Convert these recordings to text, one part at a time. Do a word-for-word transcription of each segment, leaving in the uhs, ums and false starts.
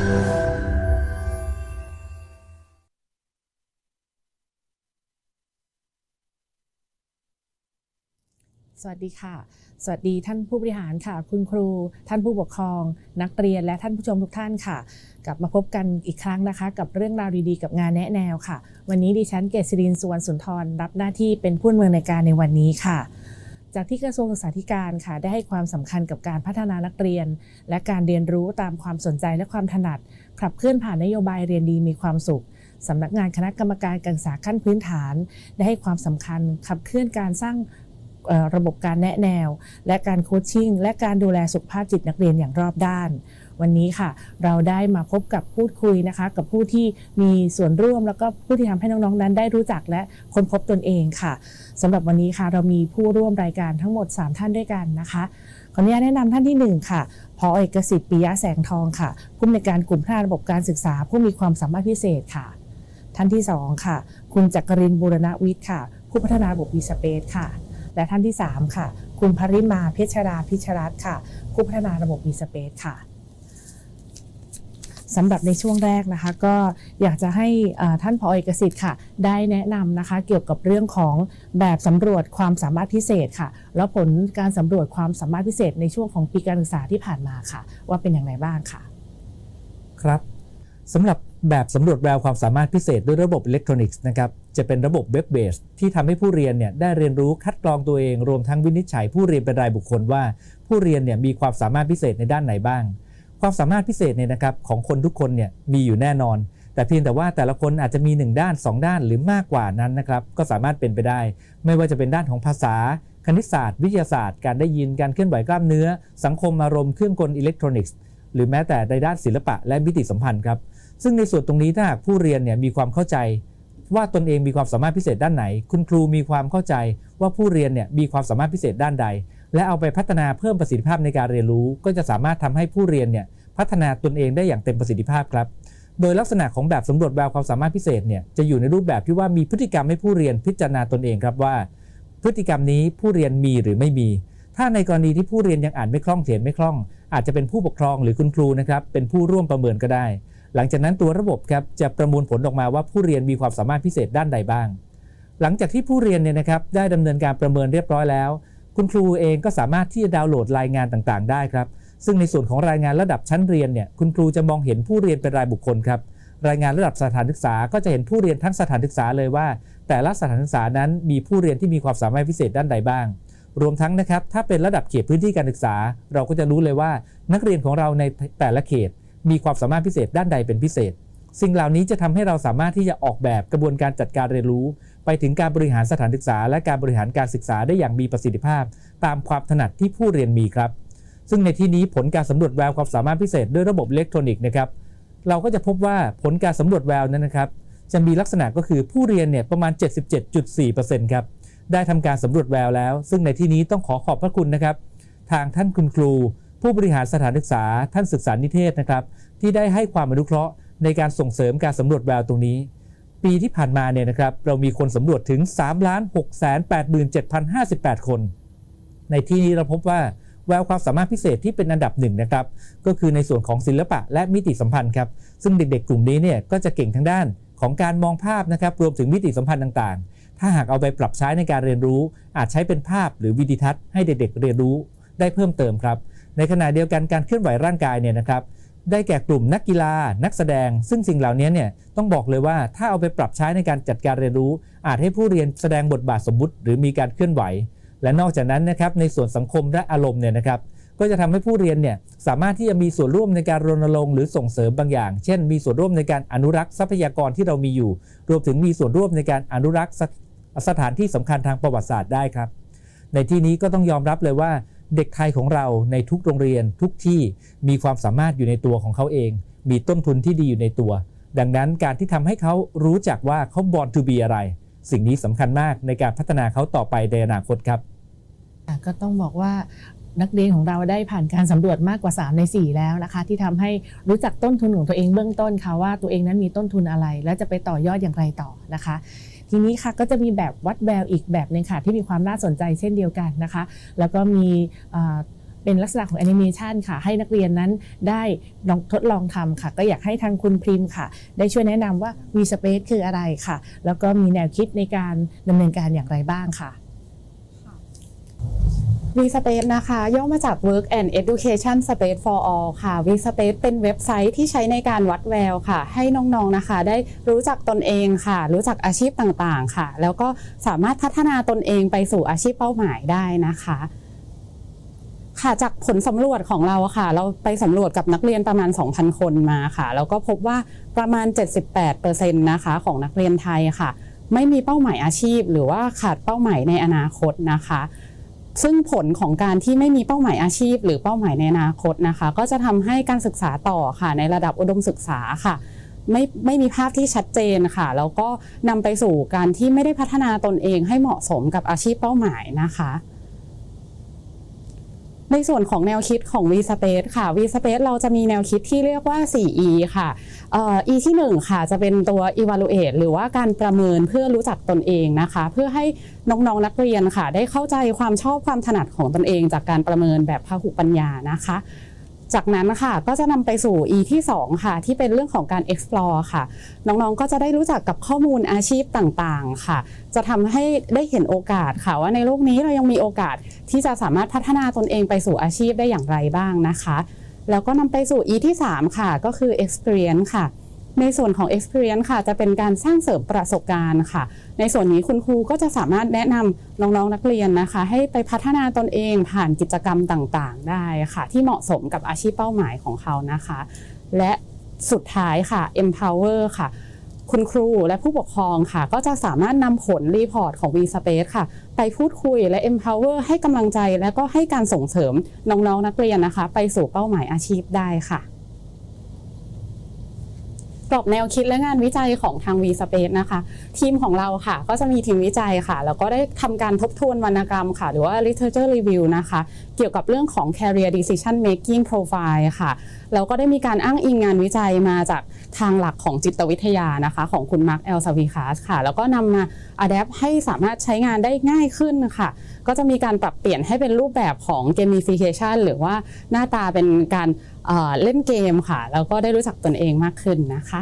สวัสดีค่ะสวัสดีท่านผู้บริหารค่ะคุณครูท่านผู้ปกครองนักเรียนและท่านผู้ชมทุกท่านค่ะกลับมาพบกันอีกครั้งนะคะกับเรื่องราวดีๆกับงานแนะแนวค่ะวันนี้ดิฉันเกษรินทร์สุวรรณสุนทรรับหน้าที่เป็นผู้ดำเนินรายการในวันนี้ค่ะจากที่กระทรวงศึกษาธิการค่ะได้ให้ความสำคัญกับการพัฒนานักเรียนและการเรียนรู้ตามความสนใจและความถนัดขับเคลื่อนผ่านนโยบายเรียนดีมีความสุขสำนักงานคณะกรรมการการศึกษาขั้นพื้นฐานได้ให้ความสำคัญขับเคลื่อนการสร้างระบบการแนะแนวและการโคชชิ่งและการดูแลสุขภาพจิตนักเรียนอย่างรอบด้านวันนี้ค่ะเราได้มาพบกับพูดคุยนะคะกับผู้ที่มีส่วนร่วมแล้วก็ผู้ที่ทำให้น้องๆนั้นได้รู้จักและค้นพบตนเองค่ะสำหรับวันนี้ค่ะเรามีผู้ร่วมรายการทั้งหมดสามท่านด้วยกันนะคะขออนุญาตแนะนำท่านที่หนึ่งค่ะผอ.เอกสิทธิ์ ปิยะแสงทองค่ะผู้อำนวยการกลุ่มพัฒนาระบบการศึกษาผู้มีความสามารถพิเศษค่ะท่านที่สองค่ะคุณจักรินทร์ บูรณวิทย์ค่ะผู้พัฒนาระบบ วี-Space ค่ะและท่านที่สามค่ะคุณภริมา เพชราพิชรัตน์ค่ะผู้พัฒนาระบบ วี-Space ค่ะสำหรับในช่วงแรกนะคะก็อยากจะให้ท่านผอ.เอกสิทธิ์ค่ะได้แนะนำนะคะเกี่ยวกับเรื่องของแบบสำรวจความสามารถพิเศษค่ะแล้วผลการสำรวจความสามารถพิเศษในช่วงของปีการศึกษาที่ผ่านมาค่ะว่าเป็นอย่างไรบ้างค่ะครับสำหรับแบบสำรวจแววความสามารถพิเศษด้วยระบบอิเล็กทรอนิกส์นะครับจะเป็นระบบเว็บเบสที่ทำให้ผู้เรียนเนี่ยได้เรียนรู้คัดกรองตัวเองรวมทั้งวินิจฉัยผู้เรียนเป็นรายบุคคลว่าผู้เรียนเนี่ยมีความสามารถพิเศษในด้านไหนบ้างความสามารถพิเศษเนี่ยนะครับของคนทุกคนเนี่ยมีอยู่แน่นอนแต่เพียงแต่ว่าแต่ละคนอาจจะมีหนึ่งด้านสองด้านหรือมากกว่านั้นนะครับก็สามารถเป็นไปได้ไม่ว่าจะเป็นด้านของภาษาคณิตศาสตร์วิทยาศาสตร์การได้ยินการเคลื่อนไหวกล้ามเนื้อสังคมอารมณ์เครื่องกลอิเล็กทรอนิกส์หรือแม้แต่ในด้านศิลปะและมิติสัมพันธ์ครับซึ่งในส่วนตรงนี้ถ้าหากผู้เรียนเนี่ยมีความเข้าใจว่าตนเองมีความสามารถพิเศษด้านไหนคุณครูมีความเข้าใจว่าผู้เรียนเนี่ยมีความสามารถพิเศษด้านใดและเอาไปพัฒนาเพิ่มประสิทธิภาพในการเรียนรู้ก็จะสามารถทำให้ผู้เรียนเนี่ยพัฒนาตนเองได้อย่างเต็มประสิทธิภาพครับโดยลักษณะของแบบสำรวจแววความสามารถพิเศษเนี่ยจะอยู่ในรูปแบบที่ว่ามีพฤติกรรมให้ผู้เรียนพิจารณาตนเองครับว่าพฤติกรรมนี้ผู้เรียนมีหรือไม่มีถ้าในกรณีที่ผู้เรียนยังอ่านไม่คล่องเขียนไม่คล่องอาจจะเป็นผู้ปกครองหรือคุณครูนะครับเป็นผู้ร่วมประเมินก็ได้หลังจากนั้นตัวระบบครับจะประมวลผลออกมาว่าผู้เรียนมีความสามารถพิเศษด้านใดบ้างหลังจากที่ผู้เรียนเนี่ยนะครับได้ดำเนินการประเมินเรียบร้อยแล้วคุณครูเองก็สามารถที่จะดาวน์โหลดรายงานต่างๆได้ครับซึ่งในส่วนของรายงานระดับชั้นเรียนเนี่ยคุณครูจะมองเห็นผู้เรียนเป็นรายบุคคลครับรายงานระดับสถานศึกษาก็จะเห็นผู้เรียนทั้งสถานศึกษาเลยว่าแต่ละสถานศึกษานั้นมีผู้เรียนที่มีความสามารถพิเศษด้านใดบ้างรวมทั้งนะครับถ้าเป็นระดับเขตพื้นที่การศึกษาเราก็จะรู้เลยว่านักเรียนของเราในแต่ละเขตมีความสามารถพิเศษด้านใดเป็นพิเศษสิ่งเหล่านี้จะทำให้เราสามารถที่จะออกแบบกระบวนการจัดการเรียนรู้ไปถึงการบริหารสถานศึกษาและการบริหารการศึกษาได้อย่างมีประสิทธิภาพตามความถนัดที่ผู้เรียนมีครับซึ่งในที่นี้ผลการสำรวจแววความสามารถพิเศษด้วยระบบอิเล็กทรอนิกส์นะครับเราก็จะพบว่าผลการสำรวจแววนั้นนะครับจะมีลักษณะก็คือผู้เรียนเนี่ยประมาณ เจ็ดสิบเจ็ดจุดสี่เปอร์เซ็นต์ ครับได้ทำการสำรวจแววแล้วซึ่งในที่นี้ต้องขอขอบพระคุณนะครับทางท่านคุณครูผู้บริหารสถานศึกษาท่านศึกษานิเทศนะครับที่ได้ให้ความอนุเคราะห์ในการส่งเสริมการสำรวจแววตรงนี้ปีที่ผ่านมาเนี่ยนะครับเรามีคนสำรวจถึง สามล้านหกแสนแปดหมื่นเจ็ดพันห้าสิบแปด คนในที่นี้เราพบว่าแววความสามารถพิเศษที่เป็นอันดับหนึ่งนะครับก็คือในส่วนของศิลปะและมิติสัมพันธ์ครับซึ่งเด็กๆกลุ่มนี้เนี่ยก็จะเก่งทางด้านของการมองภาพนะครับรวมถึงมิติสัมพันธ์ต่างๆถ้าหากเอาไปปรับใช้ในการเรียนรู้อาจใช้เป็นภาพหรือวิดีทัศน์ให้เด็กๆเรียนรู้ได้เพิ่มเติมครับในขณะเดียวกันการเคลื่อนไหวร่างกายเนี่ยนะครับได้แก่กลุ่มนักกีฬานักแสดงซึ่งสิ่งเหล่านี้เนี่ยต้องบอกเลยว่าถ้าเอาไปปรับใช้ในการจัดการเรียนรู้อาจให้ผู้เรียนแสดงบทบาทสมมุติหรือมีการเคลื่อนไหวและนอกจากนั้นนะครับในส่วนสังคมและอารมณ์เนี่ยนะครับก็จะทำให้ผู้เรียนเนี่ยสามารถที่จะมีส่วนร่วมในการรณรงค์หรือส่งเสริมบางอย่างเช่นมีส่วนร่วมในการอนุรักษ์ทรัพยากรที่เรามีอยู่รวมถึงมีส่วนร่วมในการอนุรักษ์สถานที่สำคัญทางประวัติศาสตร์ได้ครับในที่นี้ก็ต้องยอมรับเลยว่าเด็กไทยของเราในทุกโรงเรียนทุกที่มีความสามารถอยู่ในตัวของเขาเองมีต้นทุนที่ดีอยู่ในตัวดังนั้นการที่ทำให้เขารู้จักว่าเขา born to be อะไรสิ่งนี้สำคัญมากในการพัฒนาเขาต่อไปในอนาคตครับก็ต้องบอกว่านักเรียนของเราได้ผ่านการสำรวจมากกว่าสามในสี่แล้วนะคะที่ทำให้รู้จักต้นทุนของตัวเองเบื้องต้นค่ะว่าตัวเองนั้นมีต้นทุนอะไรและจะไปต่อยอดอย่างไรต่อนะคะทีนี้ค่ะก็จะมีแบบวัดแววอีกแบบนึงค่ะที่มีความน่าสนใจเช่นเดียวกันนะคะแล้วก็มีเป็นลักษณะของแอนิเมชันค่ะให้นักเรียนนั้นได้ลองทดลองทำค่ะก็อยากให้ทางคุณพริมค่ะได้ช่วยแนะนำว่า vSpace คืออะไรค่ะแล้วก็มีแนวคิดในการดำเนินการอย่างไรบ้างค่ะ vSpace นะคะย่อมาจาก Work and Education Space for All ค่ะ vSpace เป็นเว็บไซต์ที่ใช้ในการวัดแววค่ะให้น้องๆนะคะได้รู้จักตนเองค่ะรู้จักอาชีพต่างๆค่ะแล้วก็สามารถพัฒนาตนเองไปสู่อาชีพเป้าหมายได้นะคะค่ะจากผลสำรวจของเราค่ะเราไปสำรวจกับนักเรียนประมาณ สองพัน คนมาค่ะแล้วก็พบว่าประมาณ เจ็ดสิบแปดเปอร์เซ็นต์ นะคะของนักเรียนไทยค่ะไม่มีเป้าหมายอาชีพหรือว่าขาดเป้าหมายในอนาคตนะคะซึ่งผลของการที่ไม่มีเป้าหมายอาชีพหรือเป้าหมายในอนาคตนะคะก็จะทำให้การศึกษาต่อค่ะในระดับอุดมศึกษาค่ะไม่ไม่มีภาพที่ชัดเจนค่ะแล้วก็นำไปสู่การที่ไม่ได้พัฒนาตนเองให้เหมาะสมกับอาชีพเป้าหมายนะคะในส่วนของแนวคิดของ vSpace ค่ะ vSpace เราจะมีแนวคิดที่เรียกว่า โฟร์ อี ค่ะเอ่อ E ที่หนึ่งค่ะจะเป็นตัว evaluate หรือว่าการประเมินเพื่อรู้จักตนเองนะคะเพื่อให้น้องๆนักเรียนค่ะได้เข้าใจความชอบความถนัดของตนเองจากการประเมินแบบพหุปัญญานะคะจากนั้นค่ะก็จะนำไปสู่ E ที่สองค่ะที่เป็นเรื่องของการ explore ค่ะน้องๆก็จะได้รู้จักกับข้อมูลอาชีพต่างๆค่ะจะทำให้ได้เห็นโอกาสค่ะว่าในโลกนี้เรายังมีโอกาสที่จะสามารถพัฒนาตนเองไปสู่อาชีพได้อย่างไรบ้างนะคะแล้วก็นำไปสู่ E ที่สามค่ะก็คือ experience ค่ะในส่วนของ experience ค่ะจะเป็นการสร้างเสริมประสบการณ์ค่ะในส่วนนี้คุณครูก็จะสามารถแนะนำน้องๆนักเรียนนะคะให้ไปพัฒนาตนเองผ่านกิจกรรมต่างๆได้ค่ะที่เหมาะสมกับอาชีพเป้าหมายของเขานะคะและสุดท้ายค่ะ empower ค่ะคุณครูและผู้ปกครองค่ะก็จะสามารถนำผลรีพอร์ตของ vSpace ค่ะไปพูดคุยและ empower ให้กำลังใจและก็ให้การส่งเสริมน้องๆนักเรียนนะคะไปสู่เป้าหมายอาชีพได้ค่ะกรอบแนวคิดและงานวิจัยของทาง vSpace นะคะทีมของเราค่ะก็จะมีทีมวิจัยค่ะแล้วก็ได้ทำการทบทวนวรรณกรรมค่ะหรือว่า literature review นะคะเกี่ยวกับเรื่องของ career decision making profile ค่ะแล้วก็ได้มีการอ้างอิงงานวิจัยมาจากทางหลักของจิตวิทยานะคะของคุณมาร์ค แอล ซาวีคัสค่ะแล้วก็นำมา adapt ให้สามารถใช้งานได้ง่ายขึ้นค่ะก็จะมีการปรับเปลี่ยนให้เป็นรูปแบบของ gamification หรือว่าหน้าตาเป็นการเอ่อเล่นเกมค่ะแล้วก็ได้รู้จักตนเองมากขึ้นนะคะ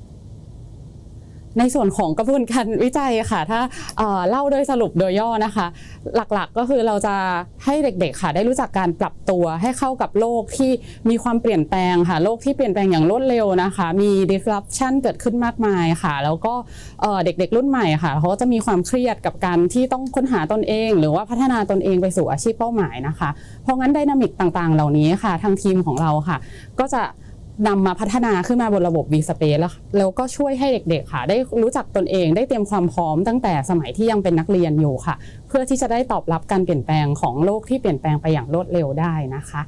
ในส่วนของกระบวนการวิจัยค่ะถ้าเอ่อเล่าโดยสรุปโดยย่อนะคะหลักๆก็คือเราจะให้เด็กๆค่ะได้รู้จักการปรับตัวให้เข้ากับโลกที่มีความเปลี่ยนแปลงค่ะโลกที่เปลี่ยนแปลงอย่างรวดเร็วนะคะมี disruption เกิดขึ้นมากมายค่ะแล้วก็เอ่อเด็กๆรุ่นใหม่ค่ะเขาจะมีความเครียดกับการที่ต้องค้นหาตนเองหรือว่าพัฒนาตนเองไปสู่อาชีพเป้าหมายนะคะเพราะงั้นไดนามิกต่างๆเหล่านี้ค่ะทางทีมของเราค่ะก็จะนำมาพัฒนาขึ้นมาบนระบบ vSpace แล้วแล้วก็ช่วยให้เด็กๆค่ะได้รู้จักตนเองได้เตรียมความพร้อมตั้งแต่สมัยที่ยังเป็นนักเรียนอยู่ค่ะเพื่อที่จะได้ตอบรับการเปลี่ยนแปลงของโลกที่เปลี่ยนแปลงไปอย่างรวดเร็วได้นะคะ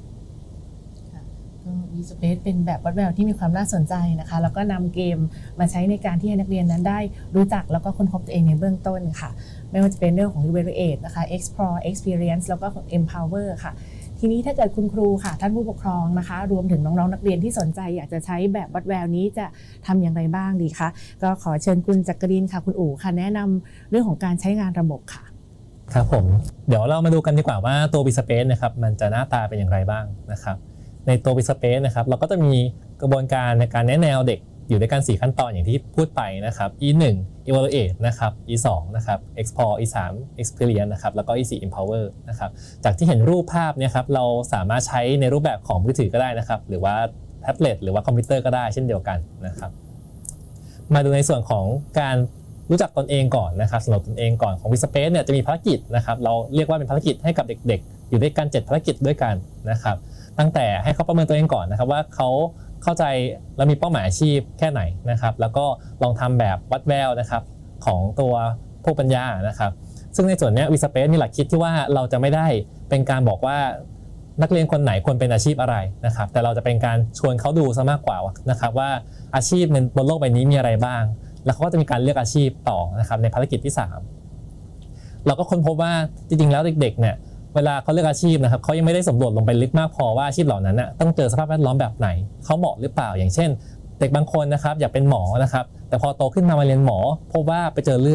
vSpace เป็นแบบวัดแววที่มีความน่าสนใจนะคะแล้วก็นำเกมมาใช้ในการที่ให้นักเรียนนั้นได้รู้จักแล้วก็ค้นพบตัวเองในเบื้องต้นค่ะไม่ว่าจะเป็นเรื่องของ evaluate นะคะ explore experience แล้วก็ empower ค่ะทีนี้ถ้าเกิดคุณครูค่ะท่านผู้ปกครองนะคะรวมถึงน้องๆนักเรียนที่สนใจอยากจะใช้แบบวัดแววนี้จะทำอย่างไรบ้างดีคะก็ขอเชิญคุณจักรินค่ะคุณอู๋ค่ะแนะนำเรื่องของการใช้งานระบบค่ะครับผมเดี๋ยวเรามาดูกันดีกว่าว่าตัว vSpace นะครับมันจะหน้าตาเป็นอย่างไรบ้างนะครับในตัว vSpace นะครับเราก็จะมีกระบวนการในการแนะแนวเด็กอยู่ด้วยกันสี่ขั้นตอนอย่างที่พูดไปนะครับ อี หนึ่ง evaluate นะครับ อี สอง นะครับ explore อี สาม experience นะครับแล้วก็ อี สี่ empower นะครับจากที่เห็นรูปภาพเนี่ยครับเราสามารถใช้ในรูปแบบของมือถือก็ได้นะครับหรือว่าแท็บเล็ตหรือว่าคอมพิวเตอร์ก็ได้เช่นเดียวกันนะครับมาดูในส่วนของการรู้จักตนเองก่อนนะครับสำหรับตนเองก่อนของ vSpace เนี่ยจะมีภารกิจนะครับเราเรียกว่าเป็นภารกิจให้กับเด็กๆอยู่ด้วยกันเจ็ดภารกิจด้วยกันนะครับตั้งแต่ให้เขาประเมินตัวเองก่อนนะครับว่าเขาเข้าใจและมีเป้าหมายอาชีพแค่ไหนนะครับแล้วก็ลองทำแบบวัดแววนะครับของตัวพวกปัญญานะครับซึ่งในส่วนนี้ vSpace มีหลักคิดที่ว่าเราจะไม่ได้เป็นการบอกว่านักเรียนคนไหนควรเป็นอาชีพอะไรนะครับแต่เราจะเป็นการชวนเขาดูซะมากกว่านะครับว่าอาชีพบนโลกใบนี้มีอะไรบ้างแล้วเขาก็จะมีการเลือกอาชีพต่อนะครับในภารกิจที่สามเราก็ค้นพบว่าจริงๆแล้วเด็กๆเนี่ยเวลาเขาเลือกอาชีพนะครับเขายังไม่ได้สำรวจลงไปลึกมากพอว่าอาชีพเหล่านั้นนะต้องเจอสภาพแวดล้อมแบบไหนเขาเหมาะหรือเปล่าอย่างเช่นเด็กบางคนนะครับอยากเป็นหมอนะครับแต่พอโตขึ้นมามาเรียนหมอพบว่าไปเจอเลือด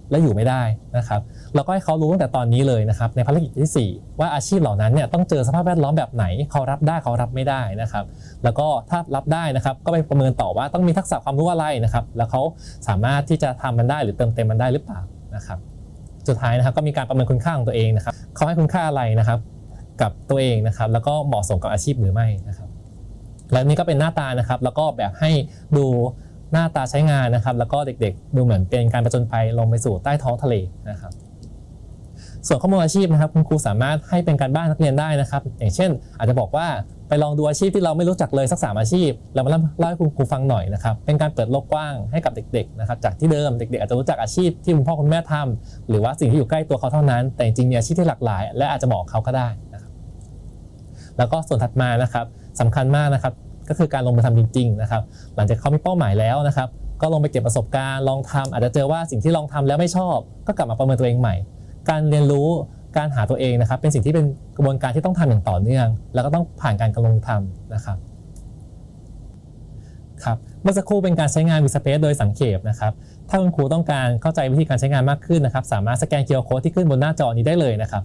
และอยู่ไม่ได้นะครับเราก็ให้เขารู้ตั้งแต่ตอนนี้เลยนะครับในภารกิจที่สี่ว่าอาชีพเหล่านั้นเนี่ยต้องเจอสภาพแวดล้อมแบบไหนเขารับได้เขารับไม่ได้นะครับแล้วก็ถ้ารับได้นะครับก็ไปประเมินต่อว่าต้องมีทักษะความรู้อะไรนะครับแล้วเขาสามารถที่จะทำมันได้หรือเติมเต็มมันได้หรือเปล่านะครับสุดท้ายนะครับก็มีการประเมินคุณค่าของตัวเองนะครับเขาให้คุณค่าอะไรนะครับกับตัวเองนะครับแล้วก็เหมาะสมกับอาชีพหรือไม่นะครับและนี่ก็เป็นหน้าตานะครับแล้วก็แบบให้ดูหน้าตาใช้งานนะครับแล้วก็เด็กๆดูเหมือนเป็นการผจญภัยลงไปสู่ใต้ท้องทะเลนะครับส่วนข้อมูลอาชีพนะครับคุณครูสามารถให้เป็นการบ้านนักเรียนได้นะครับอย่างเช่นอาจจะบอกว่าไปลองดูอาชีพที่เราไม่รู้จักเลยสักสามอาชีพแล้วมาเล่าให้คุณครูฟังหน่อยนะครับเป็นการเปิดโลกกว้างให้กับเด็กๆนะครับจากที่เดิมเด็กๆอาจจะรู้จักอาชีพที่คุณพ่อคุณแม่ทำหรือว่าสิ่งที่อยู่ใกล้ตัวเขาเท่านั้นแต่จริงๆมีอาชีพที่หลากหลายและอาจจะเหมาะเขาก็ได้นะครับแล้วก็ส่วนถัดมานะครับสำคัญมากนะครับก็คือการลงมือทำจริงๆนะครับหลังจากเขามีเป้าหมายแล้วนะครับก็ลงไปเก็บประสบการณ์ลองทำอาจจะเจอว่าสิ่งที่ลองทำแล้วไม่ชอบก็กลับมาประเมินตัวเองใหม่การเรียนรู้การหาตัวเองนะครับเป็นสิ่งที่เป็นกระบวนการที่ต้องทำอย่างต่อเนื่องแล้วก็ต้องผ่านการลงมือทำนะครับครับเมื่อสักครู่เป็นการใช้งาน VSpace โดยสังเขปนะครับถ้าคุณครูต้องการเข้าใจวิธีการใช้งานมากขึ้นนะครับสามารถสแกน คิว อาร์ Code ที่ขึ้นบนหน้าจอนี้ได้เลยนะครับ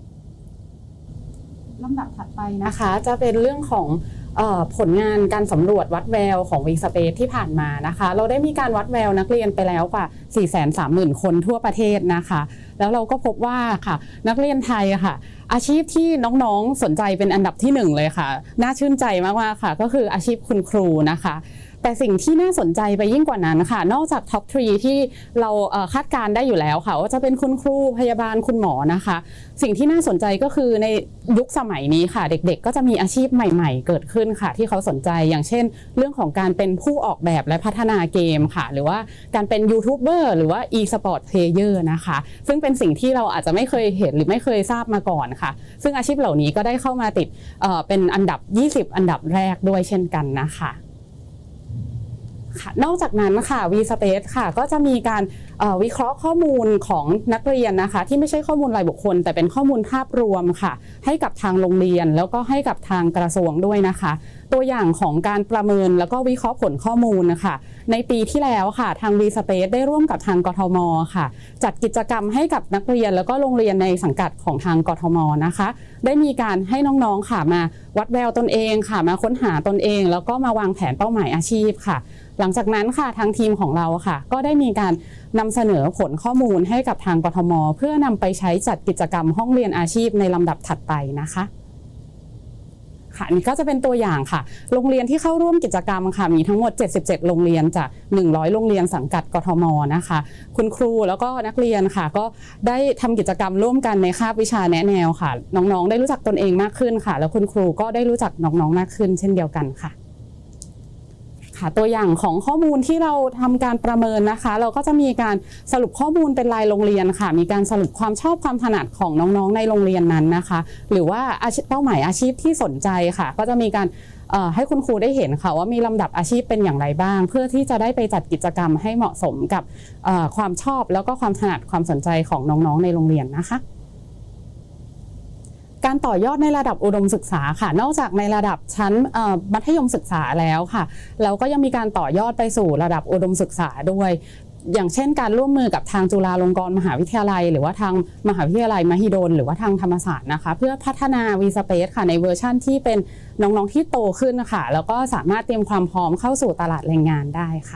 ลำดับถัดไปนะคะจะเป็นเรื่องของผลงานการสำรวจวัดแววของ VSpace ที่ผ่านมานะคะเราได้มีการวัดแววนักเรียนไปแล้วกว่า สี่แสนสามหมื่น คนทั่วประเทศนะคะแล้วเราก็พบว่าค่ะนักเรียนไทยค่ะอาชีพที่น้องๆสนใจเป็นอันดับที่หนึ่งเลยค่ะน่าชื่นใจมากๆค่ะก็คืออาชีพคุณครูนะคะแต่สิ่งที่น่าสนใจไปยิ่งกว่านั้นค่ะนอกจากท็อปสามที่เราคาดการได้อยู่แล้วค่ะว่าจะเป็นคุณครูพยาบาลคุณหมอนะคะสิ่งที่น่าสนใจก็คือในยุคสมัยนี้ค่ะเด็กๆก็จะมีอาชีพใหม่ๆเกิดขึ้นค่ะที่เขาสนใจอย่างเช่นเรื่องของการเป็นผู้ออกแบบและพัฒนาเกมค่ะหรือว่าการเป็นยูทูบเบอร์หรือว่า e-sport player นะคะซึ่งเป็นสิ่งที่เราอาจจะไม่เคยเห็นหรือไม่เคยทราบมาก่อนค่ะซึ่งอาชีพเหล่านี้ก็ได้เข้ามาติดเอ่อเป็นอันดับยี่สิบอันดับแรกด้วยเช่นกันนะคะนอกจากนั้นค่ะ VSpace ค่ะก็จะมีการวิเคราะห์ข้อมูลของนักเรียนนะคะที่ไม่ใช่ข้อมูลรายบุคคลแต่เป็นข้อมูลภาพรวมค่ะให้กับทางโรงเรียนแล้วก็ให้กับทางกระทรวงด้วยนะคะตัวอย่างของการประเมินแล้วก็วิเคราะห์ผลข้อมูลนะคะในปีที่แล้วค่ะทาง VSpace ได้ร่วมกับทางกทม.ค่ะจัดกิจกรรมให้กับนักเรียนแล้วก็โรงเรียนในสังกัดของทางกทม.นะคะได้มีการให้น้องๆค่ะมาวัดแววตนเองค่ะมาค้นหาตนเองแล้วก็มาวางแผนเป้าหมายอาชีพค่ะหลังจากนั้นค่ะทางทีมของเราค่ะก็ได้มีการนำเสนอผลข้อมูลให้กับทางกทม.เพื่อนำไปใช้จัดกิจกรรมห้องเรียนอาชีพในลำดับถัดไปนะคะค่ะนี่ก็จะเป็นตัวอย่างค่ะโรงเรียนที่เข้าร่วมกิจกรรมค่ะมีทั้งหมดเจ็ดสิบเจ็ดโรงเรียนจากหนึ่งร้อยโรงเรียนสังกัดกทม.นะคะคุณครูแล้วก็นักเรียนค่ะก็ได้ทำกิจกรรมร่วมกันในคาบวิชาแนะแนวค่ะน้องๆได้รู้จักตนเองมากขึ้นค่ะแล้วคุณครูก็ได้รู้จักน้องๆมากขึ้นเช่นเดียวกันค่ะตัวอย่างของข้อมูลที่เราทำการประเมินนะคะเราก็จะมีการสรุปข้อมูลเป็นรายโรงเรียนค่ะมีการสรุปความชอบความถนัดของน้องๆในโรงเรียนนั้นนะคะหรือว่าเป้าหมายอาชีพที่สนใจค่ะก็จะมีการให้คุณครูได้เห็นค่ะว่ามีลำดับอาชีพเป็นอย่างไรบ้างเพื่อที่จะได้ไปจัดกิจกรรมให้เหมาะสมกับความชอบแล้วก็ความถนัดความสนใจของน้องๆในโรงเรียนนะคะการต่อยอดในระดับอุดมศึกษาค่ะนอกจากในระดับชั้นมัธยมศึกษาแล้วค่ะแล้วก็ยังมีการต่อยอดไปสู่ระดับอุดมศึกษาด้วยอย่างเช่นการร่วมมือกับทางจุฬาลงกรณ์มหาวิทยาลัยหรือว่าทางมหาวิทยาลัยมหิดลหรือว่าทางธรรมศาสตร์นะคะเพื่อพัฒนา VSpace ค่ะในเวอร์ชั่นที่เป็นน้องๆที่โตขึ้นค่ะแล้วก็สามารถเตรียมความพร้อมเข้าสู่ตลาดแรงงานได้ค่ะ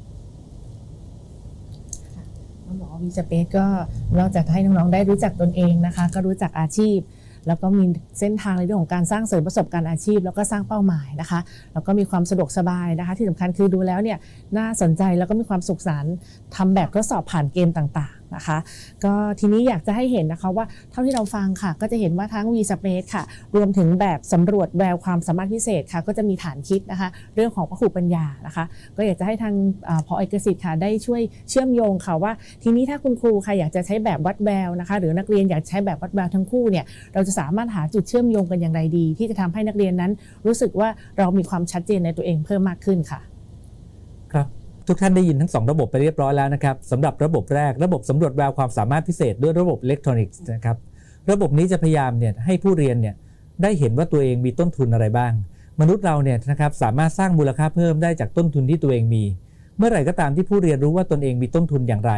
ต้องบอกว่า VSpace ก็นอกจากให้น้องๆได้รู้จักตนเองนะคะก็รู้จักอาชีพแล้วก็มีเส้นทางในเรื่องของการสร้างเสริมประสบการณ์อาชีพแล้วก็สร้างเป้าหมายนะคะแล้วก็มีความสะดวกสบายนะคะที่สำคัญคือดูแล้วเนี่ยน่าสนใจแล้วก็มีความสุขสันต์ทำแบบทดสอบผ่านเกมต่างๆนะคะก็ทีนี้อยากจะให้เห็นนะคะว่าเท่าที่เราฟังค่ะก็จะเห็นว่าทั้ง VSpace ค่ะรวมถึงแบบสำรวจแววความสามารถพิเศษค่ะก็จะมีฐานคิดนะคะเรื่องของพหุปัญญานะคะก็อยากจะให้ทางผอ.เอกสิทธิ์ค่ะได้ช่วยเชื่อมโยงค่ะว่าทีนี้ถ้าคุณครูค่ะอยากจะใช้แบบวัดแววนะคะหรือนักเรียนอยากใช้แบบวัดแววทั้งคู่เนี่ยเราจะสามารถหาจุดเชื่อมโยงกันอย่างไรดีที่จะทำให้นักเรียนนั้นรู้สึกว่าเรามีความชัดเจนในตัวเองเพิ่มมากขึ้นค่ะครับทุกท่านได้ยินทั้งสองระบบไปเรียบร้อยแล้วนะครับสำหรับระบบแรกระบบสำรวจแววความสามารถพิเศษด้วยระบบอิเล็กทรอนิกส์นะครับระบบนี้จะพยายามเนี่ยให้ผู้เรียนเนี่ยได้เห็นว่าตัวเองมีต้นทุนอะไรบ้างมนุษย์เราเนี่ยนะครับสามารถสร้างมูลค่าเพิ่มได้จากต้นทุนที่ตัวเองมีเมื่อไหร่ก็ตามที่ผู้เรียนรู้ว่าตนเองมีต้นทุนอย่างไรผ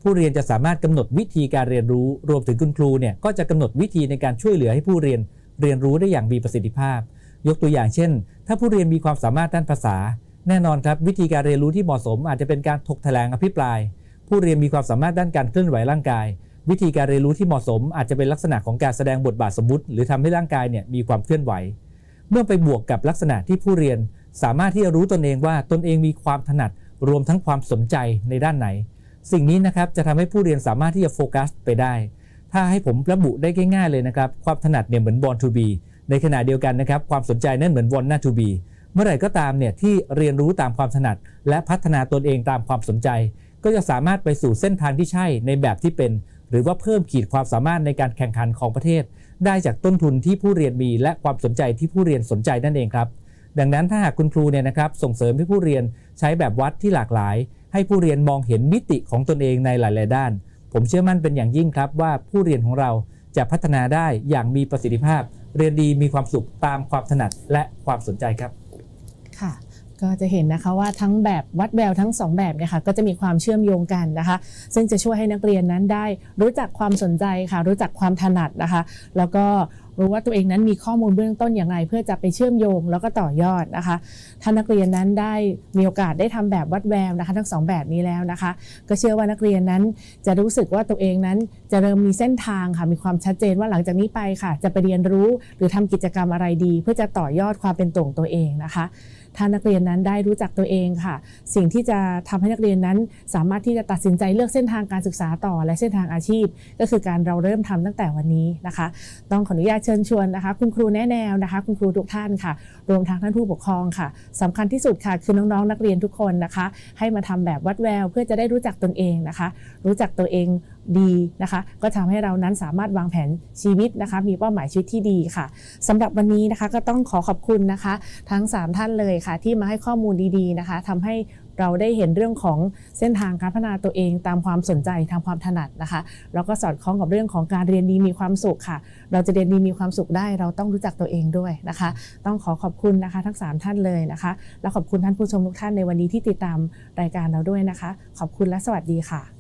ผู้เรียนจะสามารถกำหนดวิธีการเรียนรู้รวมถึงคุณครูเนี่ยก็จะกำหนดวิธีในการช่วยเหลือให้ผู้เรียนเรียนรู้ได้อย่างมีประสิทธิภาพยกตัวอย่างเช่นถ้าผู้เรียนมีความสามารถด้านภาษาแน่นอนครับวิธีการเรียนรู้ที่เหมาะสมอาจจะเป็นการถกแถลงอภิปรายผู้เรียนมีความสามารถด้านการเคลื่อนไหวร่างกายวิธีการเรียนรู้ที่เหมาะสมอาจจะเป็นลักษณะของการแสดงบทบาทสมมุติหรือทำให้ร่างกายเนี่ยมีความเคลื่อนไหวเมื่อไปบวกกับลักษณะที่ผู้เรียนสามารถที่จะรู้ตนเองว่าตนเองมีความถนัดรวมทั้งความสนใจในด้านไหนสิ่งนี้นะครับจะทำให้ผู้เรียนสามารถที่จะโฟกัสไปได้ถ้าให้ผมระบุได้ง่ายๆเลยนะครับความถนัดเนี่ยเหมือน born to be ในขณะเดียวกันนะครับความสนใจนั่นเหมือน want not to be เมื่อไหร่ก็ตามเนี่ยที่เรียนรู้ตามความถนัดและพัฒนาตนเองตามความสนใจก็จะสามารถไปสู่เส้นทางที่ใช่ในแบบที่เป็นหรือว่าเพิ่มขีดความสามารถในการแข่งขันของประเทศได้จากต้นทุนที่ผู้เรียนมีและความสนใจที่ผู้เรียนสนใจนั่นเองครับดังนั้นถ้าหากคุณครูเนี่ยนะครับส่งเสริมให้ผู้เรียนใช้แบบวัดที่หลากหลายให้ผู้เรียนมองเห็นมิติของตนเองในหลายๆด้านผมเชื่อมั่นเป็นอย่างยิ่งครับว่าผู้เรียนของเราจะพัฒนาได้อย่างมีประสิทธิภาพเรียนดีมีความสุขตามความถนัดและความสนใจครับค่ะก็จะเห็นนะคะว่าทั้งแบบวัดแววทั้งสองแบบเนี่ยค่ะก็จะมีความเชื่อมโยงกันนะคะซึ่งจะช่วยให้นักเรียนนั้นได้รู้จักความสนใจค่ะรู้จักความถนัดนะคะแล้วก็รู้ว่าตัวเองนั้นมีข้อมูลเบื้องต้นอย่างไรเพื่อจะไปเชื่อมโยงแล้วก็ต่อยอดนะคะถ้านักเรียนนั้นได้มีโอกาสได้ทำแบบวัดแววนะคะทั้งสองแบบนี้แล้วนะคะก็เชื่อว่านักเรียนนั้นจะรู้สึกว่าตัวเองนั้นจะเริ่มมีเส้นทางค่ะมีความชัดเจนว่าหลังจากนี้ไปค่ะจะไปเรียนรู้หรือทำกิจกรรมอะไรดีเพื่อจะต่อยอดความเป็นตัวของตัวเองนะคะถ้านักเรียนนั้นได้รู้จักตัวเองค่ะสิ่งที่จะทำให้นักเรียนนั้นสามารถที่จะตัดสินใจเลือกเส้นทางการศึกษาต่อและเส้นทางอาชีพก็คือการเราเริ่มทำตั้งแต่วันนี้นะคะต้องขออนุญาตเชิญชวนนะคะคุณครูแนะแนวนะคะคุณครูทุกท่านค่ะรวมทั้งท่านผู้ปกครองค่ะสำคัญที่สุดค่ะคือน้องๆนักเรียนทุกคนนะคะให้มาทำแบบวัดแววเพื่อจะได้รู้จักตนเองนะคะรู้จักตัวเองดีนะคะก็ทำให้เรานั้นสามารถวางแผนชีวิตนะคะมีเป้าหมายชีวิตที่ดีค่ะสำหรับวันนี้นะคะก็ต้องขอขอบคุณนะคะทั้งสามท่านเลยค่ะที่มาให้ข้อมูลดีๆนะคะทำให้เราได้เห็นเรื่องของเส้นทางการพัฒนาตัวเองตามความสนใจทางความถนัดนะคะแล้วก็สอดคล้องกับเรื่องของการเรียนดีมีความสุขค่ะเราจะเรียนดีมีความสุขได้เราต้องรู้จักตัวเองด้วยนะคะต้องขอขอบคุณนะคะทั้งสามท่านเลยนะคะและขอบคุณท่านผู้ชมทุกท่านในวันนี้ที่ติดตามรายการเราด้วยนะคะขอบคุณและสวัสดีค่ะ